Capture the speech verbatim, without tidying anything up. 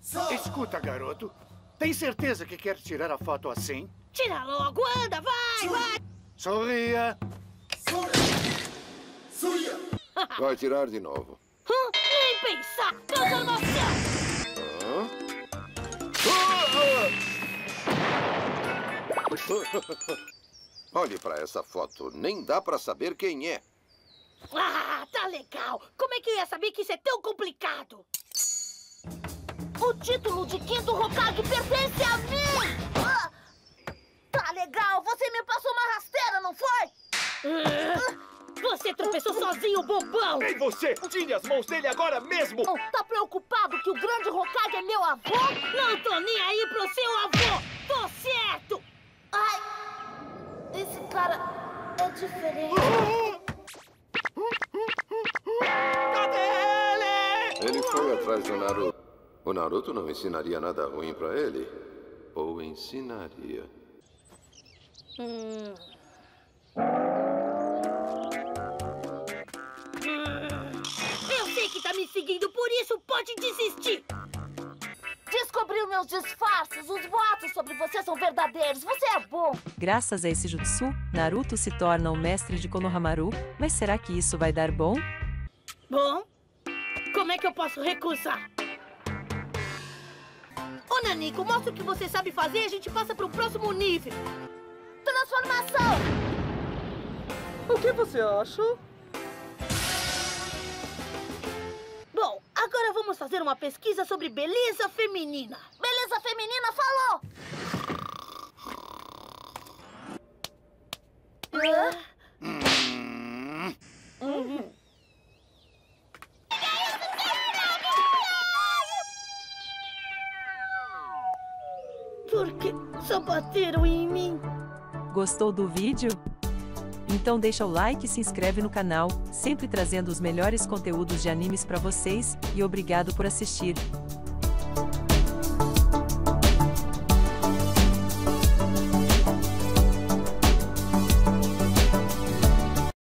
Escuta, garoto. Tem certeza que quer tirar a foto assim? Tira logo, anda, vai, vai! Sorria. Vai tirar de novo. Hum, nem pensar! Transformação! Olhe pra essa foto. Nem dá pra saber quem é. Ah, tá legal! Como é que eu ia saber que isso é tão complicado? O título de quinto Hokage pertence a mim! Ah, tá legal! Você me passou uma rasteira, não foi? Ah, você tropeçou sozinho, bobão! Ei, você! Tire as mãos dele agora mesmo! Tá preocupado que o grande Hokage é meu avô? Não tô nem aí pro seu avô! Tô certo! Ai, esse cara é diferente. Cadê ele? Ele foi atrás do Naruto. O Naruto não ensinaria nada ruim pra ele? Ou ensinaria? Hum. Eu sei que tá me seguindo, por isso pode desistir! Descobriu meus disfarces! Os boatos sobre você são verdadeiros! Você é bom! Graças a esse jutsu, Naruto se torna o mestre de Konohamaru, mas será que isso vai dar bom? Bom, como é que eu posso recusar? Ô, Nanico, mostra o que você sabe fazer e a gente passa pro próximo nível! Transformação! O que você acha? Bom, agora vamos fazer uma pesquisa sobre beleza feminina. Beleza feminina, falou! Hã? Hum. Uhum. Por que só bateram em mim? Gostou do vídeo? Então deixa o like e se inscreve no canal, sempre trazendo os melhores conteúdos de animes pra vocês, e obrigado por assistir.